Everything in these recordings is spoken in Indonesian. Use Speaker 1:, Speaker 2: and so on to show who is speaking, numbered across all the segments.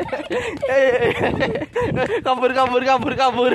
Speaker 1: Kabur, kabur, kabur, kabur.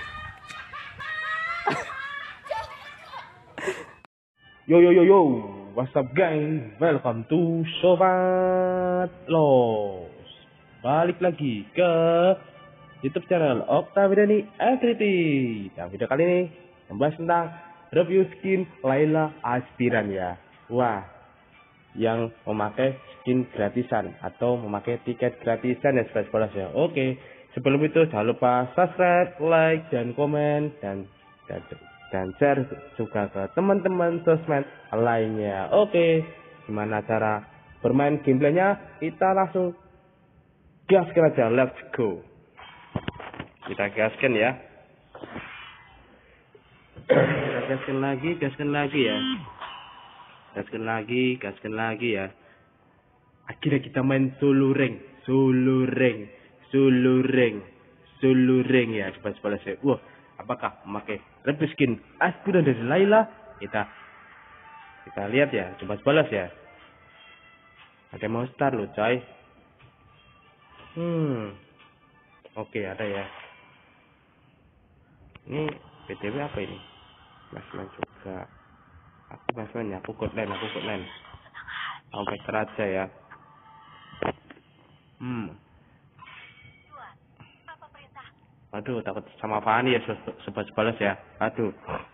Speaker 1: Yo yo yo yo, what's up gang? Welcome to Sobat Los. Balik lagi ke YouTube channel Oktavindani Activity. Nah, video kali ini membahas tentang review skin Layla Aspiran ya. Wah, yang memakai skin gratisan atau memakai tiket gratisan ya sobat ya. Oke, sebelum itu jangan lupa subscribe, like, dan komen dan share juga ke teman-teman sosmed lainnya. Oke, gimana cara bermain gameplaynya? Kita langsung gaskan aja, let's go. Kita gaskan ya. Kita gaskan lagi ya. Gaskan lagi ya. Akhirnya kita main solo rank ya sobat saya. Wah, apakah memakai review skin Aspiran dari Layla? Kita lihat ya, coba balas ya. Ada monster loh coy. Oke, ada ya. Ini BTW apa ini? Masman juga. Aku good line. Sampai teraja ya. Aduh, takut sama Fani ya sobat balas ya. Aduh.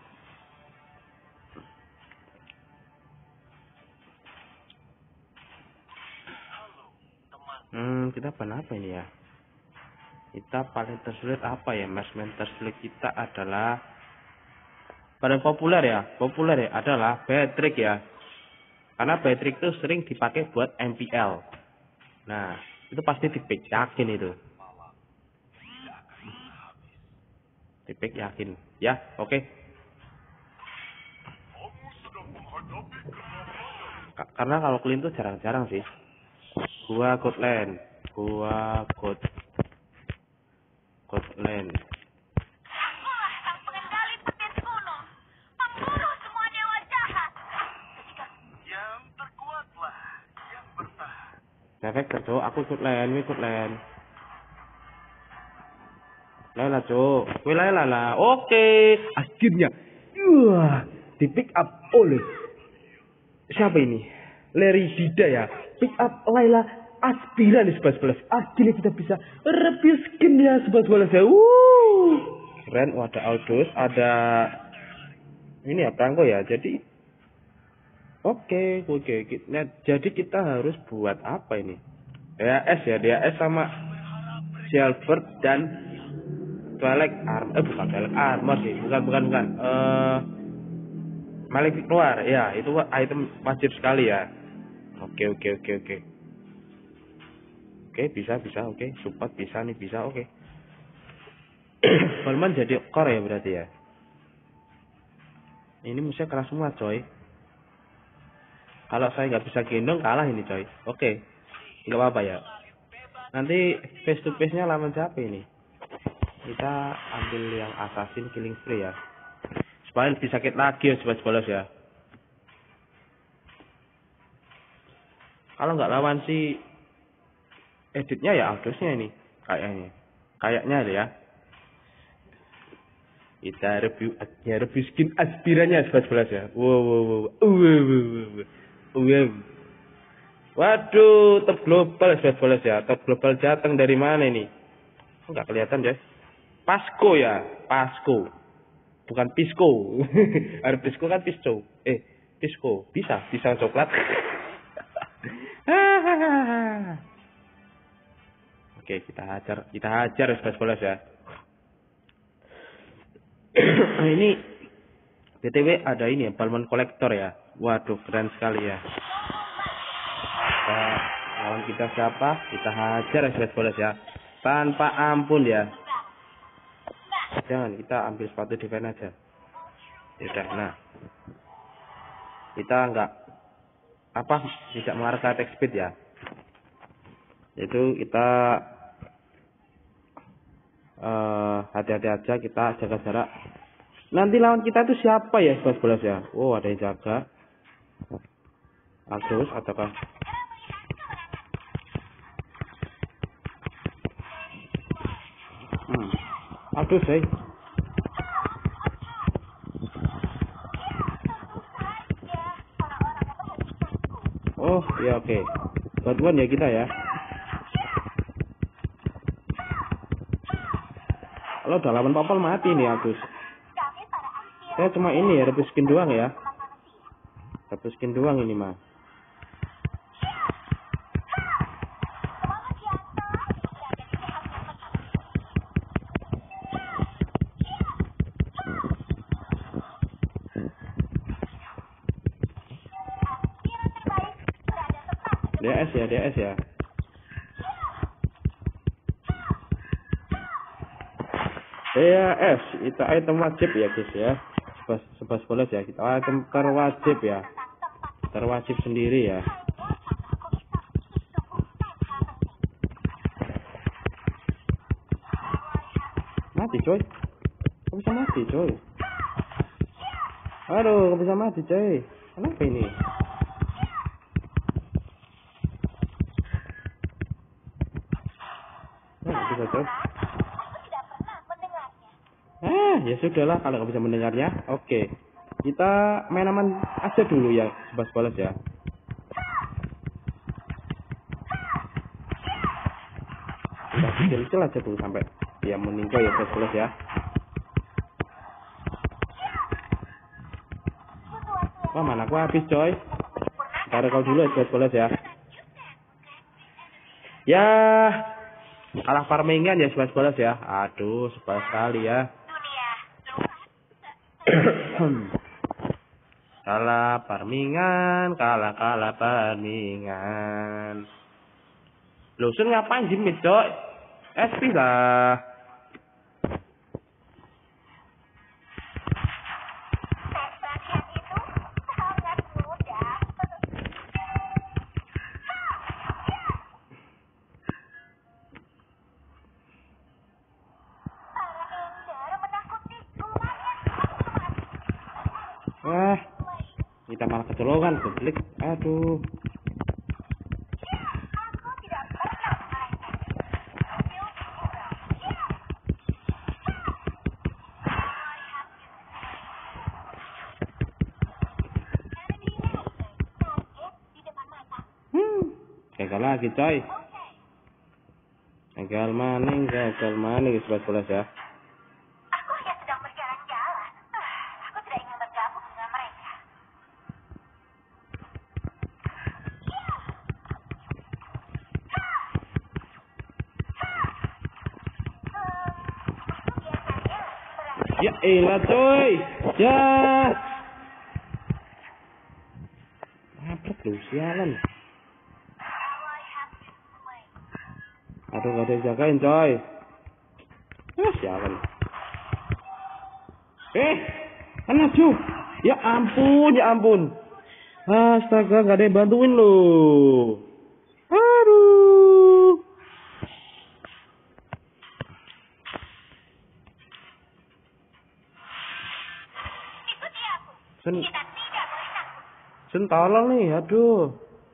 Speaker 1: Kita apa ini ya? Kita paling tersulit apa ya? Matchman tersulit kita adalah paling populer ya adalah Patrick ya. Karena Patrick itu sering dipakai buat MPL. Nah, itu pasti di-pick, yakin itu. Di-pick yakin. Ya, oke. Karena kalau clean tuh jarang-jarang sih. Gua good lane. Efek cok, aku good lane. Layla cok, Layla. Oke, akhirnya, di pick up oleh siapa ini? Larry Dida ya. Pick up Layla Aspiran di sebelas. Akhirnya kita bisa review skin ya sebelas ya. Keren, ada Aldous, ada ini ya Prangko ya. Jadi Oke. Nah, jadi kita harus buat apa ini? DAS sama Silver dan Twilight Armor. Bukan Twilight Armor sih. Bukan. Malefic keluar. Ya, itu item wajib sekali ya. Oke. Oke, bisa. Oke, support bisa, oke. Balman jadi core ya berarti ya. Ini musuhnya keras semua coy. Kalau saya nggak bisa gendong kalah ini coy. Oke, nggak apa-apa ya. Nanti face to face nya lawan siapa ini? Kita ambil yang assassin killing spree ya. Supaya lebih sakit lagi ya sobat bolos ya. Kalau nggak lawan si editnya ya Aldosnya ini kayaknya ada ya. Kita review skin Aspirannya sobat bolos ya. Wow. Waduh, top global sobat bolos ya. Top global datang dari mana ini? Enggak kelihatan ya. Pasco. Bukan Pisco. Ada Pisco kan Pisco. Pisco. Bisa coklat. Oke, kita hajar sobat bolos ya. Ini BTW ada ini ya, Balmon Collector ya. Waduh, keren sekali ya. Lawan kita siapa? Kita hajar sobat bolos ya. Tanpa ampun ya. Jangan, kita ambil sepatu defense aja. Yaudah, nah. Kita tidak mengarah ke attack speed ya. Itu kita hati-hati aja, kita jaga jarak. Nanti lawan kita itu siapa ya sobat bolos ya? Oh, ada yang jaga. Agus ataukah Aduh, say. Oh, ya oke. Bantuan ya kita ya. Kalau udah lawan popol mati nih Agus. Saya cuma ini ya, rebus skin doang ya. Rebus skin doang ini mah. DS ya. DS itu item wajib ya guys ya. Sebas boles ya, kita item terwajib ya. Terwajib sendiri ya. Mati coy. Kok bisa mati coy? Aduh, kok bisa mati coy? Kenapa ini? Bisa coy. Ya sudahlah kalau nggak bisa mendengarnya. Oke, kita main aman aja dulu ya, sebas boles ya. Kita kecil aja dulu sampai dia meninggal ya, sebas boles ya. Wah, mana aku habis coy. Taruh kau dulu ya, sebas boles ya. Ya, kalah farmingan ya, sebas boles ya. Aduh, sebal sekali ya. Kalah farmingan. Loh, Sun ngapain sih mid coy? SP lah. Wah, kita malah kecolongan, goblok. Aduh. Gagal lagi coy. Gagal maning sebas boles ya. Ya elah coy. Ya. Nabrak lu sialan. Aduh, gak ada yang jagain coy. Sialan. Anaju. Ya ampun. Astaga, gak ada yang bantuin lu. Aduh. Sun tolong nih, aduh.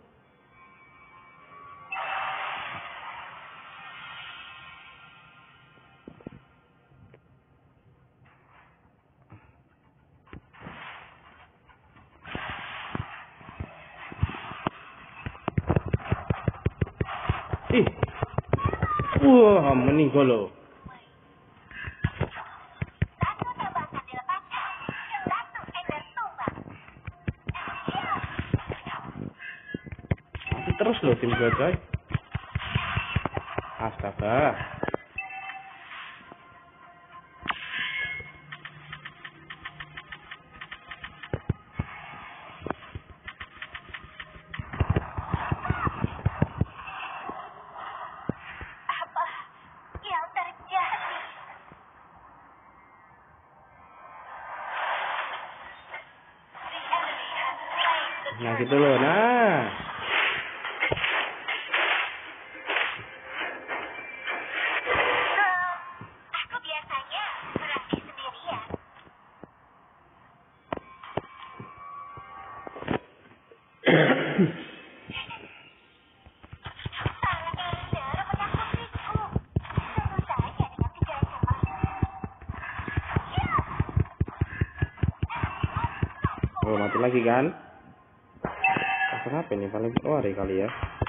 Speaker 1: Wah, meninggal loh. Mati terus loh tim gue coy. Astaga. Nah gitu loh, nah.
Speaker 2: Aku biasanya berlatih sendirian. Para elder menakutiku. Tentu saja dengan 3 ekor.
Speaker 1: lagi kan? Pasang apa ini paling ada kali ya?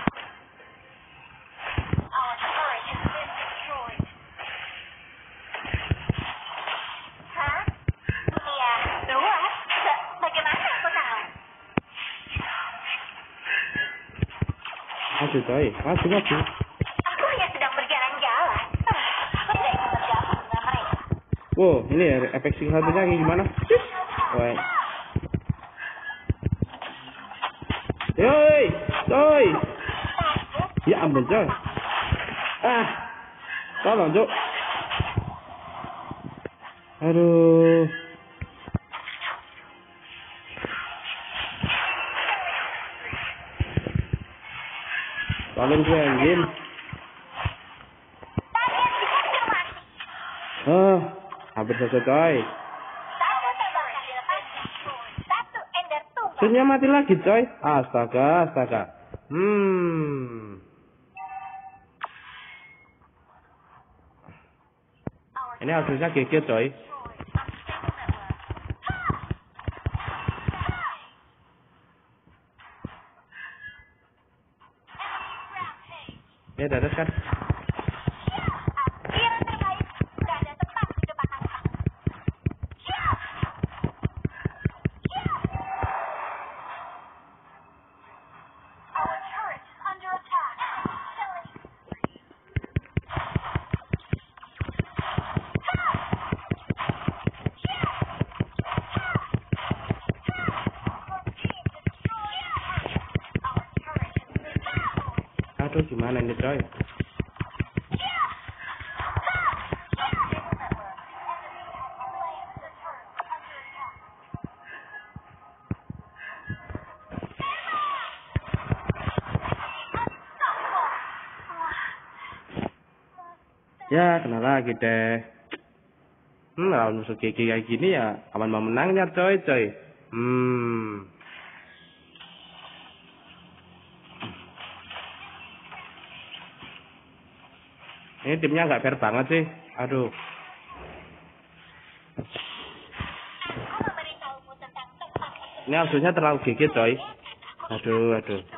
Speaker 2: Our turret has been destroyed. Hah? Iya, dua. Bagaimana aku tahu?
Speaker 1: Maju coy, maju.
Speaker 2: Aku hanya sedang berjalan-jalan. Aku tidak ingin bergabung dengan mereka.
Speaker 1: Wow, ini ya, efek sing satunya kayak gimana? Woi. Yoi, coy. Ya ampun coy. Tolong cok. Aduh. Tolong gue anjing.
Speaker 2: Target dikonfirmasi.
Speaker 1: Hampir selesai coy.
Speaker 2: Satu tembakan dilepaskan. Satu ender tumbang.
Speaker 1: Sunya mati lagi coy. Astaga. Ini harusnya GG coy. Ya dadas kan.
Speaker 2: Yang terbaik berada tepat di depan mata. Siap. Our turret is under attack.
Speaker 1: Aduh gimana ini coy. Ya kena lagi deh. Lawan musuh GG kayak gini ya kapan mau menangnya coy. Ini timnya nggak fair banget sih. Aduh. Ini harusnya terlalu GG coy. Aduh.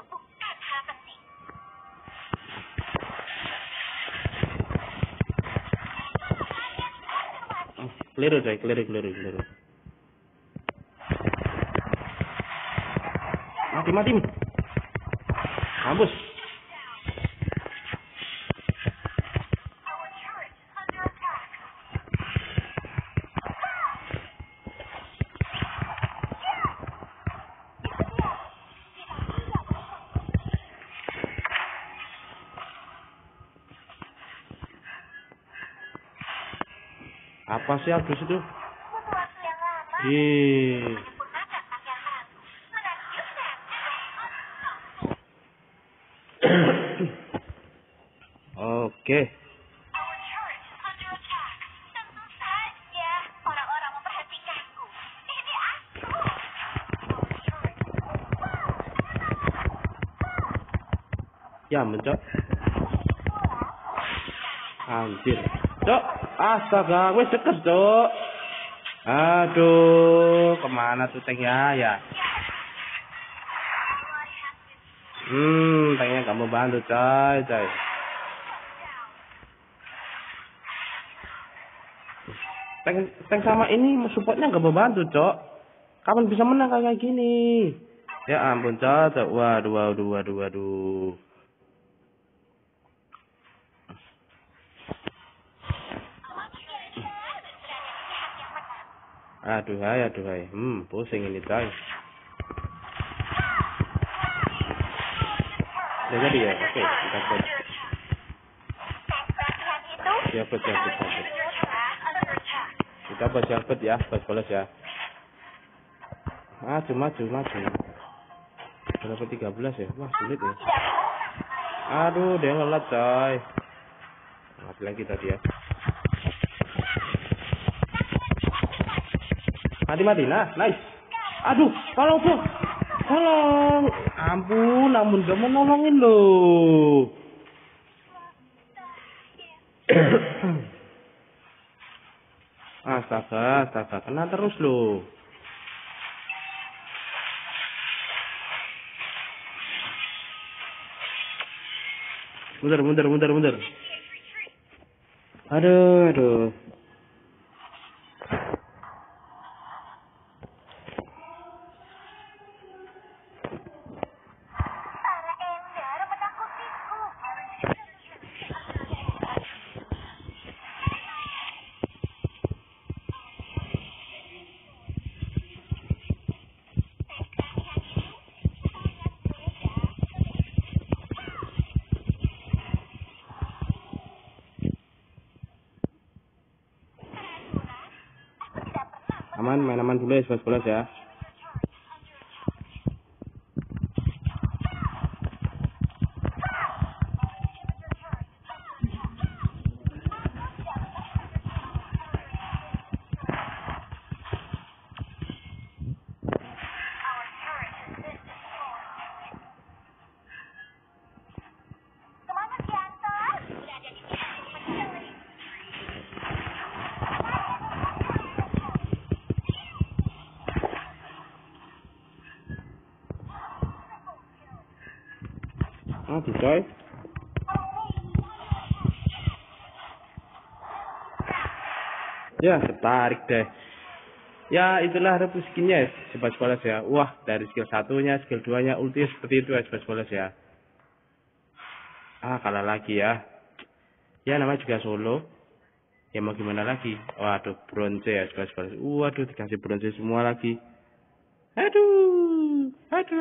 Speaker 1: Keliru coy, keliru. Mati. Mampus. Apa sih habis itu?
Speaker 2: Butuh waktu yang lama.
Speaker 1: Ih.
Speaker 2: Menyempurnakan pakaian perangku. Menakjubkan.
Speaker 1: Oke.
Speaker 2: Our turret is under attack. Tentu saja orang-orang memperhatikanku. Ini aku.
Speaker 1: Ya mencok. Anjir. Cok, astaga, wes deket, Cok. Aduh, kemana tuh tanknya ya? Tanknya gak mau bantu, coy. Tank sama ini supportnya gak mau bantu, Cok. Kapan bisa menang kayak gini? Ya ampun, Cok. Waduh. Aduhai. Pusing ini, coy. Udah jadi ya? Oke, kita buat. Siapet. Kita buat siapet ya, balas ya. Maju. Berapa 13 ya? Wah, sulit ya. Aduh, dia ngelat, coy. Mati lagi tadi ya. Mati. Nah, nice. Aduh, tolong. Ampun, gak mau nolongin loh. Astaga, kena terus loh. Mundur. Aduh.
Speaker 2: Para Ender menakutiku.
Speaker 1: Main aman dulu ya, sebelas ya.
Speaker 2: Kemana diantar? Berada di sini.
Speaker 1: Mati coy. Ya, ketarik deh. Ya, itulah rebus skinnya ya, Sobat Sekolah ya. Wah, dari skill 1-nya, skill 2-nya, ulti seperti itu ya, Sobat Sekolah ya. Kalah lagi ya. Ya, namanya juga solo. Ya, mau gimana lagi? Waduh, bronze ya, Sobat Sekolah. Waduh, dikasih bronze semua lagi. Aduh.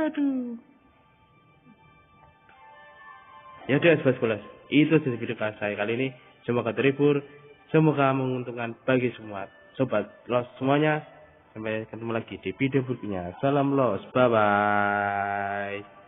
Speaker 1: Ya udah, Sobat Sekolah. Itu saja video saya kali ini. Semoga terhibur. Semoga menguntungkan bagi semua Sobat Los semuanya. Sampai ketemu lagi di video berikutnya. Salam Los. Bye-bye.